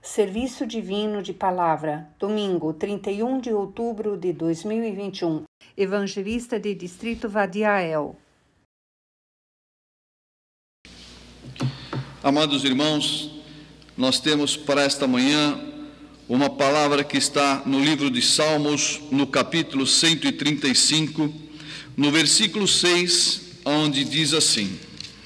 Serviço Divino de Palavra, domingo, 31 de outubro de 2021. Evangelista de Distrito Vadiael. Amados irmãos, nós temos para esta manhã uma palavra que está no livro de Salmos, no capítulo 135, no versículo 6, onde diz assim: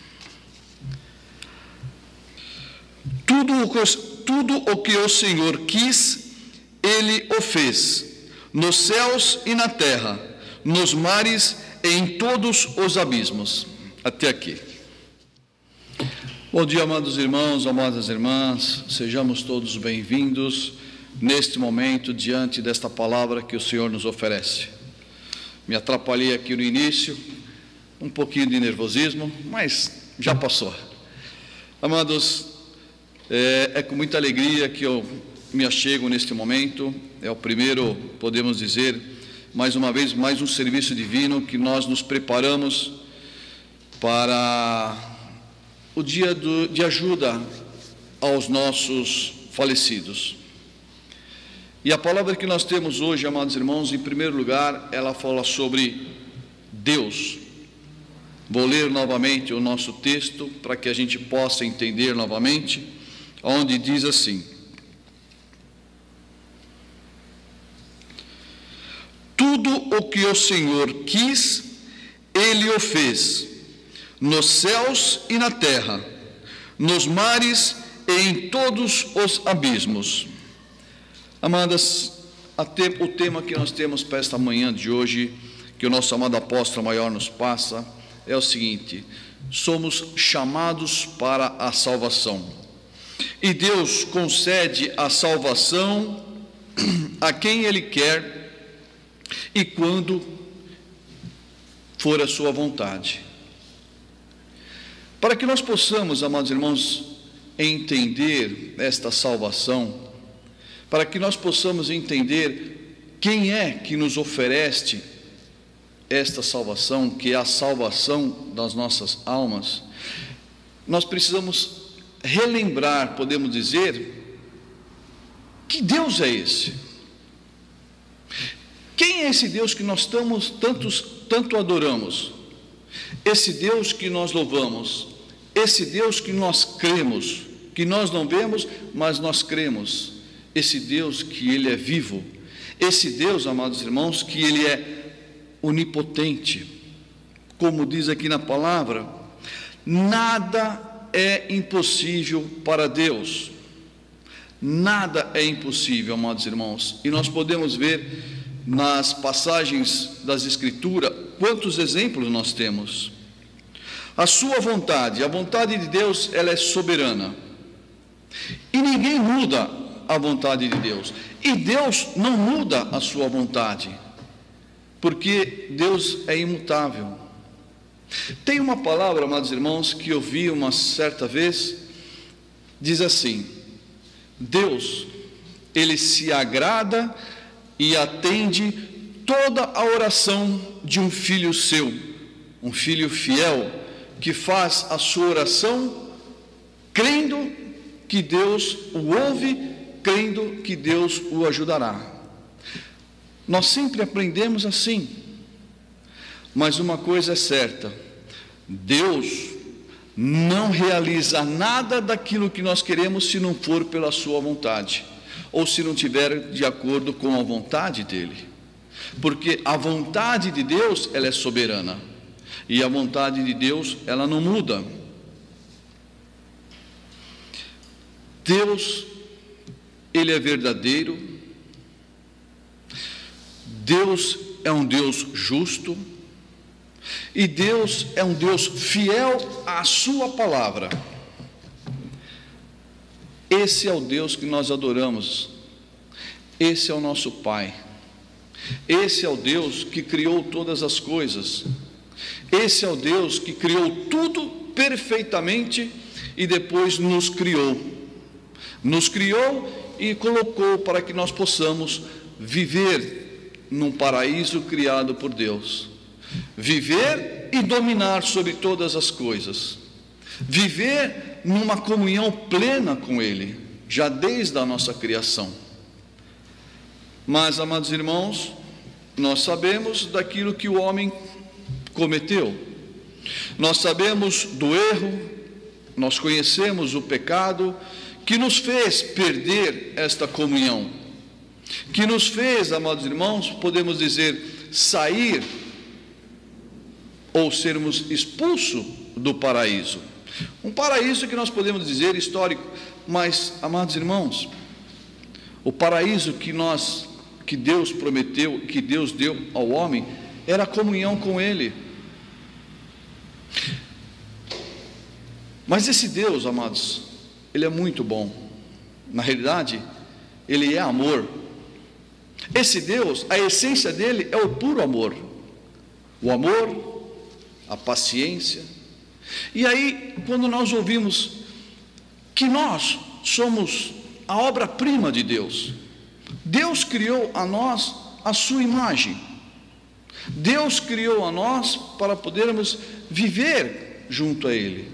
Tudo o que o Senhor quis, Ele o fez, nos céus e na terra, nos mares e em todos os abismos. Até aqui. Bom dia, amados irmãos, amadas irmãs, sejamos todos bem-vindos neste momento, diante desta palavra que o Senhor nos oferece. Me atrapalhei aqui no início, um pouquinho de nervosismo, mas já passou. Amados, é com muita alegria que eu me achego neste momento. É o primeiro, podemos dizer, mais uma vez, mais um serviço divino que nós nos preparamos para o dia de ajuda aos nossos falecidos. E a palavra que nós temos hoje, amados irmãos, em primeiro lugar, ela fala sobre Deus. Vou ler novamente o nosso texto para que a gente possa entender novamente, onde diz assim: tudo o que o Senhor quis, Ele o fez, nos céus e na terra, nos mares e em todos os abismos. Amadas, o tema que nós temos para esta manhã de hoje, que o nosso amado apóstolo maior nos passa, é o seguinte: somos chamados para a salvação. E Deus concede a salvação a quem Ele quer e quando for a sua vontade. Para que nós possamos, amados irmãos, entender esta salvação, para que nós possamos entender quem é que nos oferece esta salvação, que é a salvação das nossas almas, nós precisamos relembrar, podemos dizer, que Deus é esse? Quem é esse Deus que nós tanto adoramos? Esse Deus que nós louvamos, esse Deus que nós cremos, que nós não vemos, mas nós cremos, esse Deus que Ele é vivo, esse Deus, amados irmãos, que Ele é onipotente, como diz aqui na palavra, nada é impossível para Deus, nada é impossível, amados irmãos, e nós podemos ver nas passagens das Escrituras quantos exemplos nós temos. A sua vontade, a vontade de Deus, ela é soberana, e ninguém muda a vontade de Deus, e Deus não muda a sua vontade, porque Deus é imutável. Tem uma palavra, amados irmãos, que eu vi uma certa vez, diz assim: Deus, Ele se agrada e atende toda a oração de um filho seu, um filho fiel, que faz a sua oração crendo que Deus o ouve, crendo que Deus o ajudará. Nós sempre aprendemos assim, mas uma coisa é certa: Deus não realiza nada daquilo que nós queremos se não for pela sua vontade, ou se não tiver de acordo com a vontade dele, porque a vontade de Deus, ela é soberana, e a vontade de Deus, ela não muda. Deus, Ele é verdadeiro, Deus é um Deus justo, e Deus é um Deus fiel à sua palavra. Esse é o Deus que nós adoramos, esse é o nosso Pai, esse é o Deus que criou todas as coisas, esse é o Deus que criou tudo perfeitamente e depois nos criou e colocou para que nós possamos viver num paraíso criado por Deus, viver e dominar sobre todas as coisas, viver numa comunhão plena com Ele, já desde a nossa criação. Mas, amados irmãos, nós sabemos daquilo que o homem cometeu, nós sabemos do erro, nós conhecemos o pecado que nos fez perder esta comunhão, que nos fez, amados irmãos, podemos dizer, sair ou sermos expulsos do paraíso. Um paraíso que nós podemos dizer histórico, mas, amados irmãos, o paraíso que Deus prometeu, que Deus deu ao homem, era a comunhão com Ele. Mas esse Deus, amados, Ele é muito bom. Na realidade, Ele é amor. Esse Deus, a essência dele é o puro amor. O amor, a paciência. E aí, quando nós ouvimos que nós somos a obra-prima de Deus, Deus criou a nós a sua imagem. Deus criou a nós para podermos viver junto a Ele.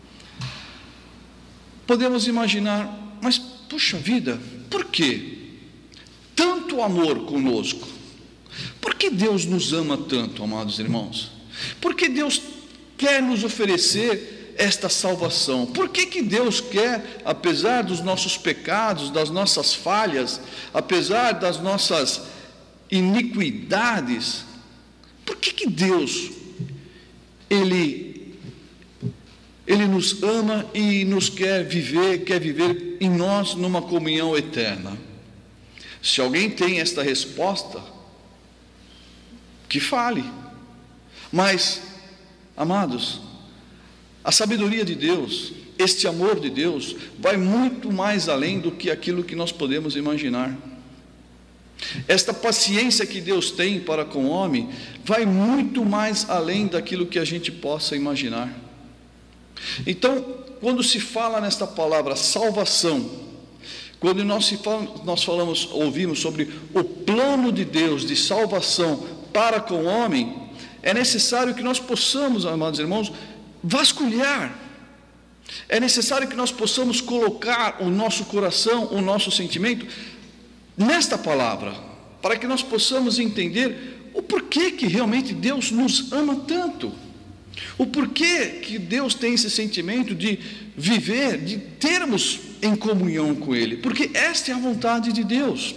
Podemos imaginar, mas puxa vida, por quê? Tanto amor conosco. Por que Deus nos ama tanto, amados irmãos? Por que Deus quer nos oferecer esta salvação? Por que Deus quer, apesar dos nossos pecados, das nossas falhas, apesar das nossas iniquidades, por que Deus, Ele nos ama e nos quer viver em nós numa comunhão eterna? Se alguém tem esta resposta, que fale. Mas, amados, a sabedoria de Deus, este amor de Deus, vai muito mais além do que aquilo que nós podemos imaginar. Esta paciência que Deus tem para com o homem, vai muito mais além daquilo que a gente possa imaginar. Então, quando se fala nesta palavra salvação, quando ouvimos sobre o plano de Deus de salvação para com o homem, é necessário que nós possamos, amados irmãos, vasculhar. É necessário que nós possamos colocar o nosso coração, o nosso sentimento nesta palavra, para que nós possamos entender o porquê que realmente Deus nos ama tanto. O porquê que Deus tem esse sentimento de viver, de termos em comunhão com Ele, porque esta é a vontade de Deus.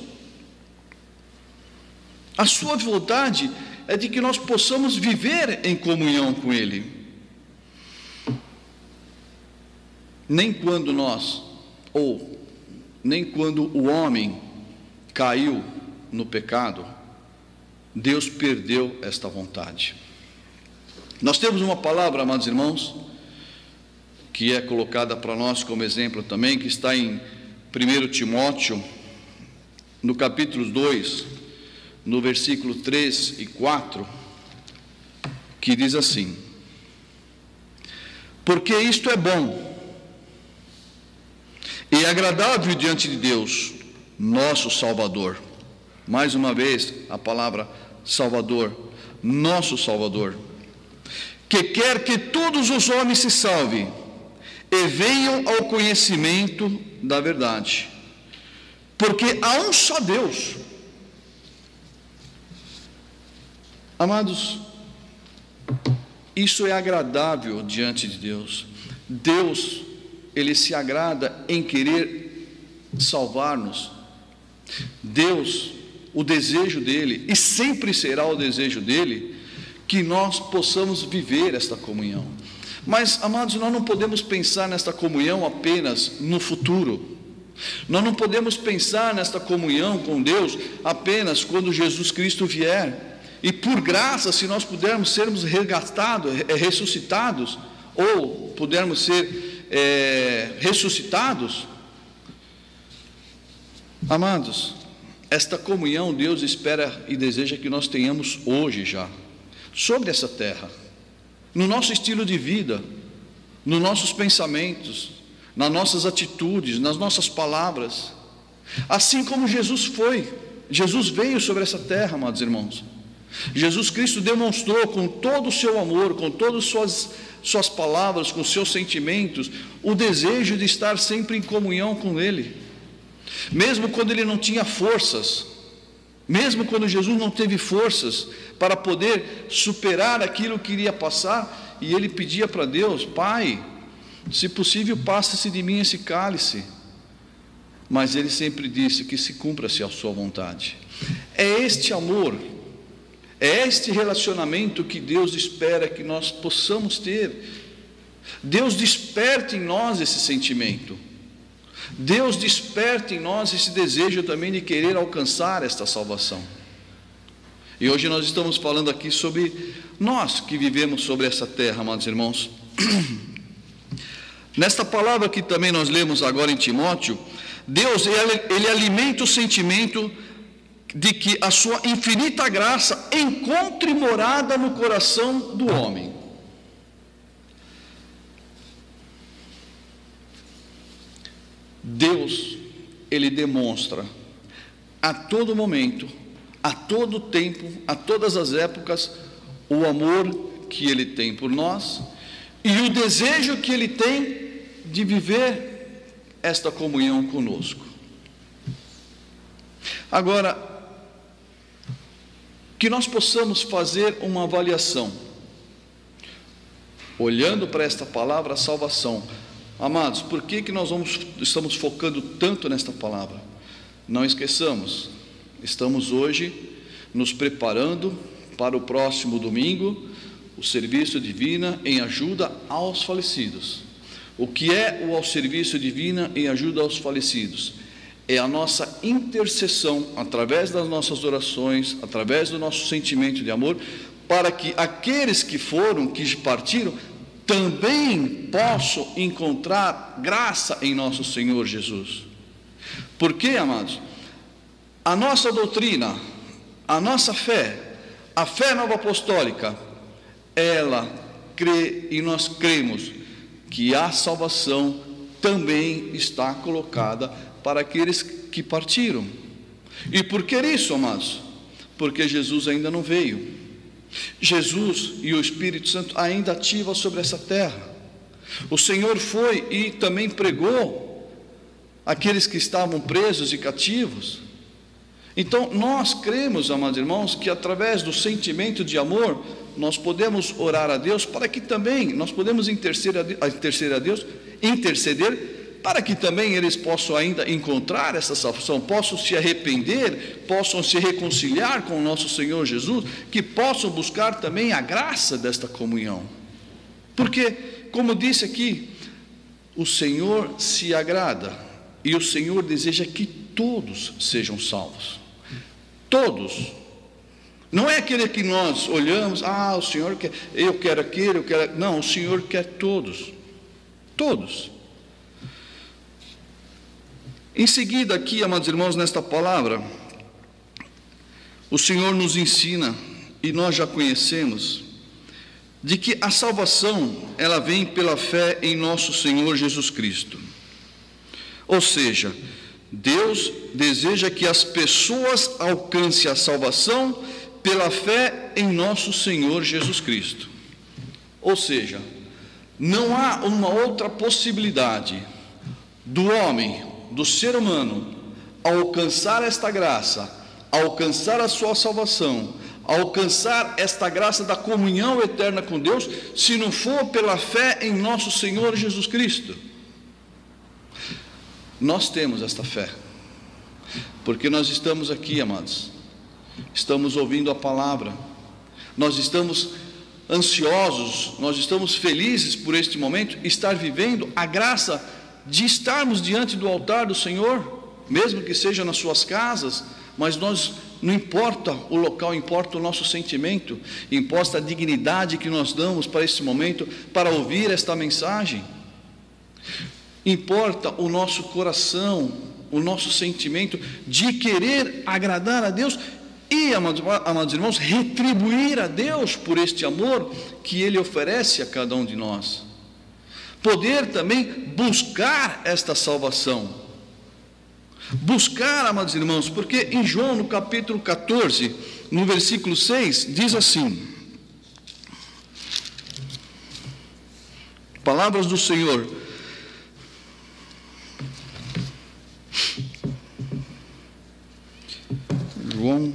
A sua vontade é de que nós possamos viver em comunhão com Ele. Nem quando o homem caiu no pecado, Deus perdeu esta vontade. Nós temos uma palavra, amados irmãos, que é colocada para nós como exemplo também, que está em 1 Timóteo, no capítulo 2, no versículo 3 e 4, que diz assim: porque isto é bom e agradável diante de Deus, nosso Salvador. Mais uma vez a palavra Salvador, nosso Salvador, que quer que todos os homens se salvem e venham ao conhecimento da verdade, porque há um só Deus. Amados, isso é agradável diante de Deus. Deus, Ele se agrada em querer salvar-nos. Deus, o desejo dEle, e sempre será o desejo dEle, que nós possamos viver esta comunhão. Mas, amados, nós não podemos pensar nesta comunhão apenas no futuro. Nós não podemos pensar nesta comunhão com Deus apenas quando Jesus Cristo vier. E por graça, se nós pudermos sermos ressuscitados, ou pudermos ser ressuscitados. Amados, esta comunhão Deus espera e deseja que nós tenhamos hoje já, sobre essa terra, no nosso estilo de vida, nos nossos pensamentos, nas nossas atitudes, nas nossas palavras, assim como Jesus veio sobre essa terra, amados irmãos. Jesus Cristo demonstrou com todo o seu amor, com todas suas palavras, com seus sentimentos, o desejo de estar sempre em comunhão com Ele. Mesmo quando ele não tinha forças, mesmo quando Jesus não teve forças para poder superar aquilo que iria passar, e ele pedia para Deus: Pai, se possível, passa-se de mim esse cálice. Mas ele sempre disse: que se cumpra-se a sua vontade. É este amor, é este relacionamento que Deus espera que nós possamos ter. Deus desperta em nós esse sentimento. Deus desperta em nós esse desejo também de querer alcançar esta salvação. E hoje nós estamos falando aqui sobre nós que vivemos sobre essa terra, amados irmãos. Nesta palavra que também nós lemos agora em Timóteo, Deus, ele alimenta o sentimento de que a sua infinita graça encontre morada no coração do homem. Deus, ele demonstra a todo momento, a todo tempo, a todas as épocas, o amor que ele tem por nós e o desejo que ele tem de viver esta comunhão conosco. Agora, que nós possamos fazer uma avaliação, olhando para esta palavra salvação. Amados, por que nós estamos focando tanto nesta palavra? Não esqueçamos, estamos hoje nos preparando para o próximo domingo, o serviço divino em ajuda aos falecidos. O que é o serviço divino em ajuda aos falecidos? É a nossa intercessão, através das nossas orações, através do nosso sentimento de amor, para que aqueles que partiram, também possam encontrar graça em nosso Senhor Jesus. Por quê, amados? A nossa doutrina, a nossa fé, a fé nova apostólica, ela crê e nós cremos que a salvação também está colocada para aqueles que partiram. E por que isso, amados? Porque Jesus ainda não veio. Jesus e o Espírito Santo ainda ativam sobre essa terra. O Senhor foi e também pregou aqueles que estavam presos e cativos. Então nós cremos, amados irmãos, que através do sentimento de amor nós podemos orar a Deus para que também nós podemos interceder para que também eles possam ainda encontrar essa salvação, possam se arrepender, possam se reconciliar com o nosso Senhor Jesus, que possam buscar também a graça desta comunhão. Porque, como disse aqui, o Senhor se agrada e o Senhor deseja que todos sejam salvos. Todos. Não é aquele que nós olhamos: o Senhor quer, eu quero aquele, eu quero... Não, o Senhor quer todos. Todos. Em seguida aqui, amados irmãos, nesta palavra, o Senhor nos ensina, e nós já conhecemos, de que a salvação, ela vem pela fé em nosso Senhor Jesus Cristo. Ou seja, Deus deseja que as pessoas alcancem a salvação pela fé em nosso Senhor Jesus Cristo. Ou seja, não há uma outra possibilidade do homem, do ser humano, alcançar esta graça, alcançar a sua salvação, alcançar esta graça da comunhão eterna com Deus, se não for pela fé em nosso Senhor Jesus Cristo. Nós temos esta fé, porque nós estamos aqui, amados, estamos ouvindo a palavra, nós estamos ansiosos, nós estamos felizes por este momento, estar vivendo a graça de estarmos diante do altar do Senhor, mesmo que seja nas suas casas, mas nós, não importa o local, importa o nosso sentimento, importa a dignidade que nós damos para esse momento, para ouvir esta mensagem, importa o nosso coração, o nosso sentimento de querer agradar a Deus e, amados irmãos, retribuir a Deus por este amor que Ele oferece a cada um de nós. Poder também buscar esta salvação. Buscar, amados irmãos, porque em João, no capítulo 14, no versículo 6, diz assim: palavras do Senhor: João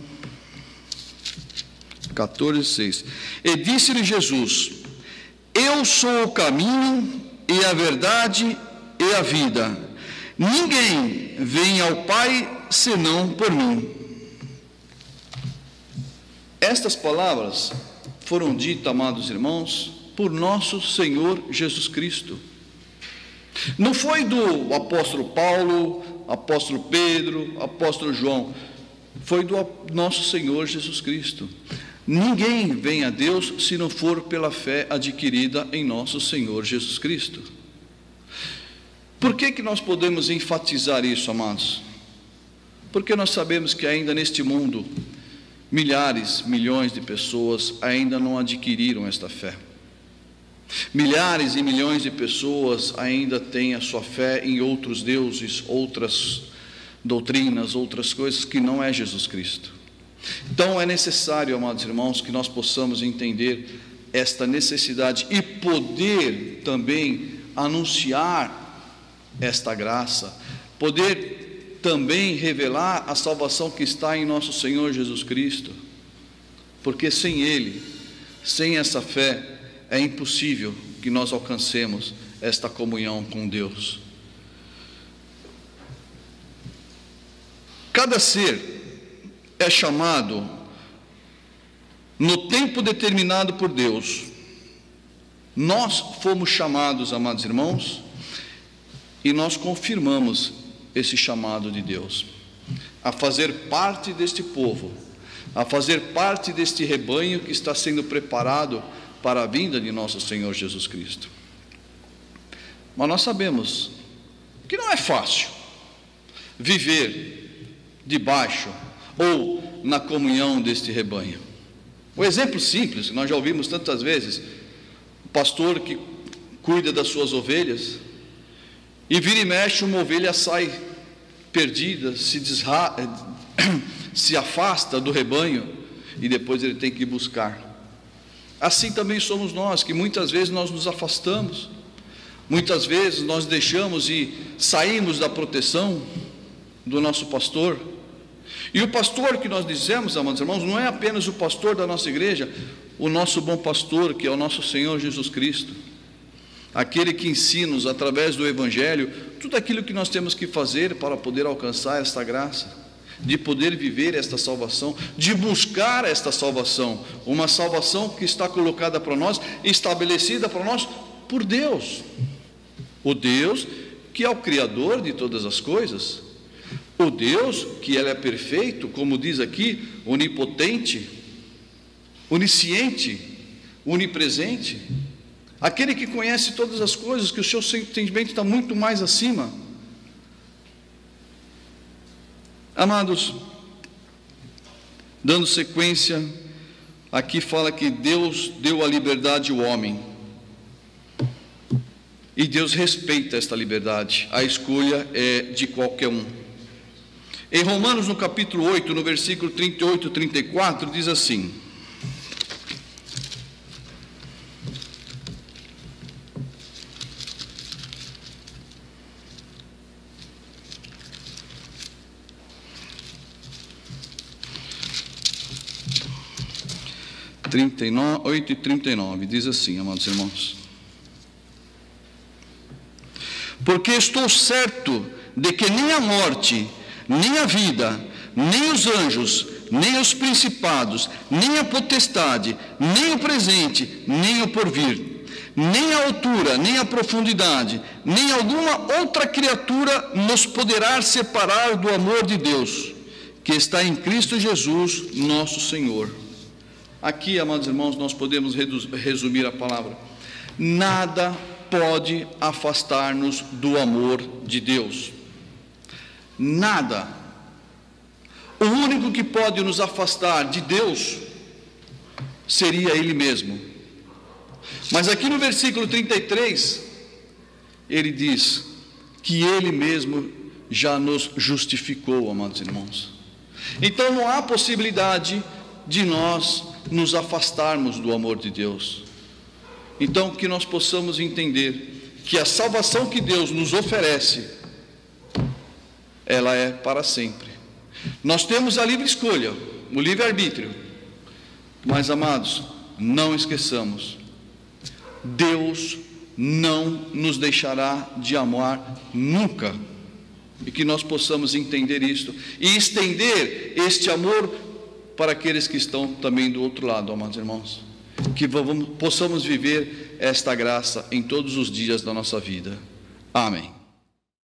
14:6. E disse-lhe Jesus: eu sou o caminho e a verdade e a vida. Ninguém vem ao Pai senão por mim. Estas palavras foram ditas, amados irmãos, por nosso Senhor Jesus Cristo. Não foi do apóstolo Paulo, apóstolo Pedro, apóstolo João, foi do nosso Senhor Jesus Cristo. Ninguém vem a Deus se não for pela fé adquirida em nosso Senhor Jesus Cristo. Por que nós podemos enfatizar isso, amados? Porque nós sabemos que ainda neste mundo, milhares, milhões de pessoas ainda não adquiriram esta fé. Milhares e milhões de pessoas ainda têm a sua fé em outros deuses, outras doutrinas, outras coisas que não é Jesus Cristo. Então é necessário, amados irmãos, que nós possamos entender esta necessidade e poder também anunciar esta graça, poder também revelar a salvação que está em nosso Senhor Jesus Cristo, porque sem Ele, sem essa fé, é impossível que nós alcancemos esta comunhão com Deus. Cada ser é chamado no tempo determinado por Deus. Nós fomos chamados, amados irmãos, e nós confirmamos esse chamado de Deus, a fazer parte deste povo, a fazer parte deste rebanho que está sendo preparado para a vinda de nosso Senhor Jesus Cristo. Mas nós sabemos que não é fácil viver debaixo ou na comunhão deste rebanho. O exemplo simples, nós já ouvimos tantas vezes, o pastor que cuida das suas ovelhas, e vira e mexe, uma ovelha sai perdida, se afasta do rebanho, e depois ele tem que buscar. Assim também somos nós, que muitas vezes nós nos afastamos, muitas vezes nós deixamos e saímos da proteção do nosso pastor. E o pastor que nós dizemos, amados irmãos, não é apenas o pastor da nossa igreja, o nosso bom pastor, que é o nosso Senhor Jesus Cristo, aquele que ensina-nos através do Evangelho tudo aquilo que nós temos que fazer para poder alcançar esta graça, de poder viver esta salvação, de buscar esta salvação, uma salvação que está colocada para nós, estabelecida para nós por Deus, o Deus que é o Criador de todas as coisas, o Deus que Ele é perfeito, como diz aqui, onipotente, onisciente, onipresente, aquele que conhece todas as coisas, que o seu entendimento está muito mais acima. Amados, dando sequência, aqui fala que Deus deu a liberdade ao homem, e Deus respeita esta liberdade, a escolha é de qualquer um. Em Romanos, no capítulo 8, no versículo 38 e 34, diz assim: (8 e 39) diz assim, amados irmãos: porque estou certo de que nem a morte, nem a vida, nem os anjos, nem os principados, nem a potestade, nem o presente, nem o porvir, nem a altura, nem a profundidade, nem alguma outra criatura nos poderá separar do amor de Deus, que está em Cristo Jesus, nosso Senhor. Aqui, amados irmãos, nós podemos resumir a palavra: nada pode afastar-nos do amor de Deus. Nada. O único que pode nos afastar de Deus seria Ele mesmo. Mas aqui no versículo 33, ele diz que Ele mesmo já nos justificou, amados irmãos. Então não há possibilidade de nós nos afastarmos do amor de Deus. Então que nós possamos entender que a salvação que Deus nos oferece, ela é para sempre. Nós temos a livre escolha, o livre-arbítrio. Mas, amados, não esqueçamos, Deus não nos deixará de amar nunca. E que nós possamos entender isto e estender este amor para aqueles que estão também do outro lado, amados irmãos. Que possamos viver esta graça em todos os dias da nossa vida. Amém.